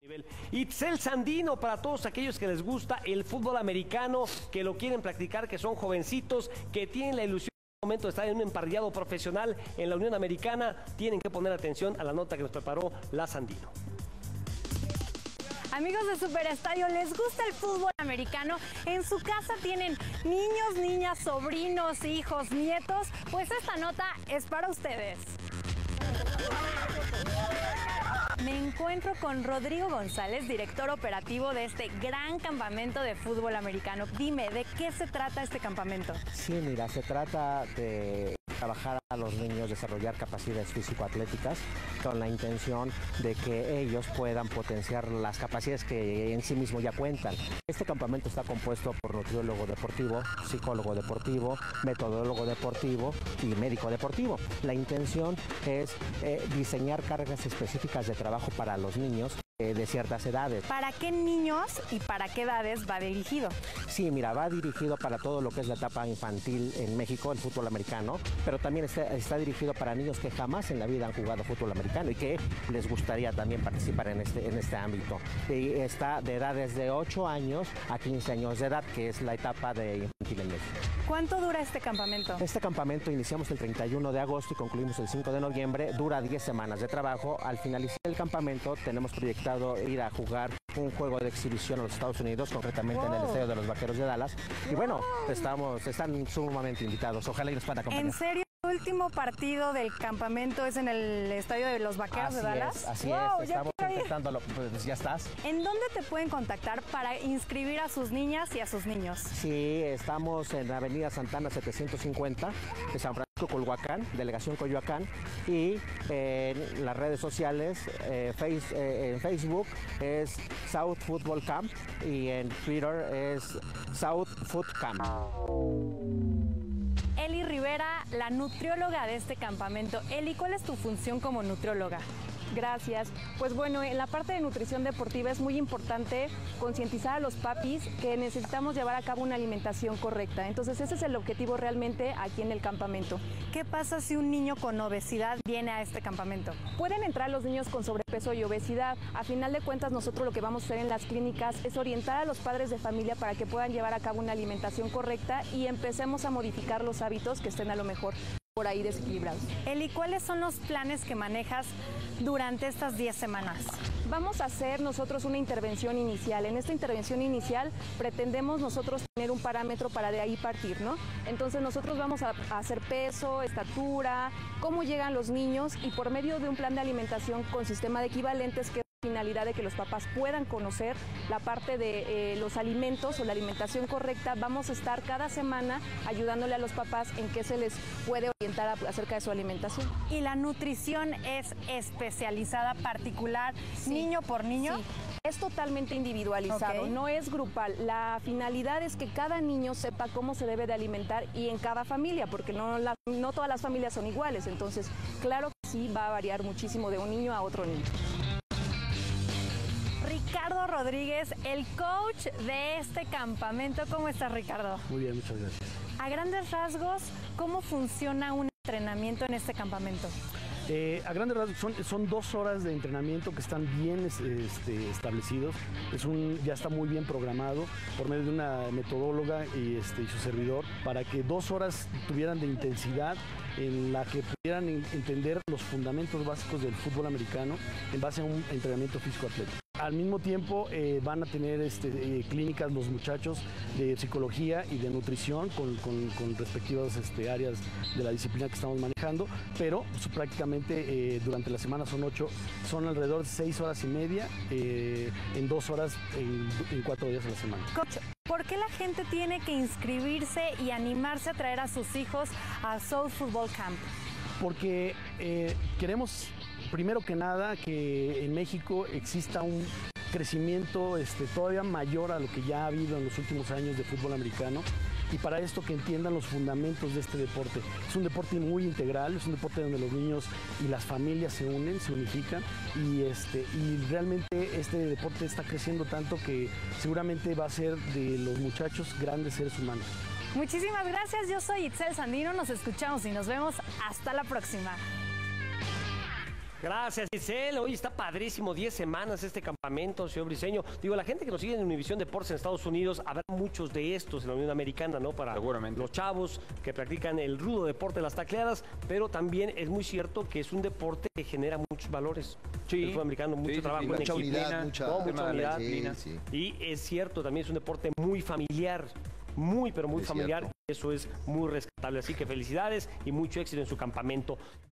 Itzel Sandino, para todos aquellos que les gusta el fútbol americano, que lo quieren practicar, que son jovencitos, que tienen la ilusión en el momento de estar en un emparrillado profesional en la Unión Americana, tienen que poner atención a la nota que nos preparó la Sandino. Amigos de Super Estadio, ¿les gusta el fútbol americano? ¿En su casa tienen niños, niñas, sobrinos, hijos, nietos? Pues esta nota es para ustedes. Me encuentro con Rodrigo González, director operativo de este gran campamento de fútbol americano. Dime, ¿de qué se trata este campamento? Sí, mira, se trata de trabajar a los niños, desarrollar capacidades físico-atléticas con la intención de que ellos puedan potenciar las capacidades que en sí mismos ya cuentan. Este campamento está compuesto por nutriólogo deportivo, psicólogo deportivo, metodólogo deportivo y médico deportivo. La intención es diseñar cargas específicas de trabajo para los niños de ciertas edades. ¿Para qué niños y para qué edades va dirigido? Sí, mira, va dirigido para todo lo que es la etapa infantil en México, el fútbol americano, pero también está dirigido para niños que jamás en la vida han jugado fútbol americano y que les gustaría también participar en este ámbito. Y está de edades de 8 años a 15 años de edad, que es la etapa de infantil en México. ¿Cuánto dura este campamento? Este campamento iniciamos el 31 de agosto y concluimos el 5 de noviembre. Dura 10 semanas de trabajo. Al finalizar el campamento tenemos proyectado ir a jugar un juego de exhibición a los Estados Unidos, concretamente en el Estadio de los Vaqueros de Dallas. Y bueno, están sumamente invitados. Ojalá y nos puedan acompañar. ¿En serio? ¿El último partido del campamento es en el Estadio de los Vaqueros de Dallas? Así es, estamos intentándolo, pues ya estás. ¿En dónde te pueden contactar para inscribir a sus niñas y a sus niños? Sí, estamos en Avenida Santana 750 de San Francisco, Culhuacán, Delegación Coyoacán, y en las redes sociales, en Facebook es South Football Camp y en Twitter es South Foot Camp. Eli Rivera, la nutrióloga de este campamento. Eli, ¿cuál es tu función como nutrióloga? Gracias. Pues bueno, en la parte de nutrición deportiva es muy importante concientizar a los papis que necesitamos llevar a cabo una alimentación correcta. Entonces ese es el objetivo realmente aquí en el campamento. ¿Qué pasa si un niño con obesidad viene a este campamento? Pueden entrar los niños con sobrepeso y obesidad. A final de cuentas, nosotros lo que vamos a hacer en las clínicas es orientar a los padres de familia para que puedan llevar a cabo una alimentación correcta y empecemos a modificar los hábitos que estén a lo mejor por ahí desequilibrados. Eli, ¿cuáles son los planes que manejas durante estas 10 semanas? Vamos a hacer nosotros una intervención inicial. En esta intervención inicial pretendemos nosotros tener un parámetro para de ahí partir, ¿no? Entonces nosotros vamos a hacer peso, estatura, cómo llegan los niños y por medio de un plan de alimentación con sistema de equivalentes que finalidad de que los papás puedan conocer la parte de los alimentos o la alimentación correcta. Vamos a estar cada semana ayudándole a los papás en qué se les puede orientar acerca de su alimentación. ¿Y la nutrición es especializada, particular, sí, niño por niño? Sí. Es totalmente individualizado, okay, no es grupal. La finalidad es que cada niño sepa cómo se debe de alimentar y en cada familia, porque no todas las familias son iguales. Entonces, claro que sí va a variar muchísimo de un niño a otro niño. Ricardo Rodríguez, el coach de este campamento. ¿Cómo estás, Ricardo? Muy bien, muchas gracias. A grandes rasgos, ¿cómo funciona un entrenamiento en este campamento? A grandes rasgos son 2 horas de entrenamiento que están bien establecidos. Ya está muy bien programado por medio de una metodóloga y su servidor para que 2 horas tuvieran de intensidad en la que pudieran entender los fundamentos básicos del fútbol americano en base a un entrenamiento físico-atlético. Al mismo tiempo van a tener clínicas los muchachos de psicología y de nutrición con respectivas áreas de la disciplina que estamos manejando, pero prácticamente durante la semana son alrededor de 6 horas y media en 2 horas en 4 días a la semana. Coach, ¿por qué la gente tiene que inscribirse y animarse a traer a sus hijos a South Football Camp? Porque queremos, primero que nada, que en México exista un crecimiento todavía mayor a lo que ya ha habido en los últimos años de fútbol americano, y para esto que entiendan los fundamentos de este deporte. Es un deporte muy integral, es un deporte donde los niños y las familias se unen, se unifican, y realmente este deporte está creciendo tanto que seguramente va a ser de los muchachos grandes seres humanos. Muchísimas gracias, yo soy Itzel Sandino, nos escuchamos y nos vemos hasta la próxima. Gracias, Giselle. Hoy está padrísimo, 10 semanas este campamento, señor Briseño. Digo, la gente que nos sigue en Univisión Deportes en Estados Unidos, habrá muchos de estos en la Unión Americana, ¿no? Para Seguramente. los chavos que practican el rudo deporte de las tacleadas, pero también es muy cierto que es un deporte que genera muchos valores. Sí. El fútbol americano, mucho Sí, trabajo en mucha equipo. unidad, mucha mucha unidad. Sí. Y es cierto, también es un deporte muy familiar. Muy, pero muy Es familiar. cierto. Eso es muy rescatable. Así que felicidades y mucho éxito en su campamento.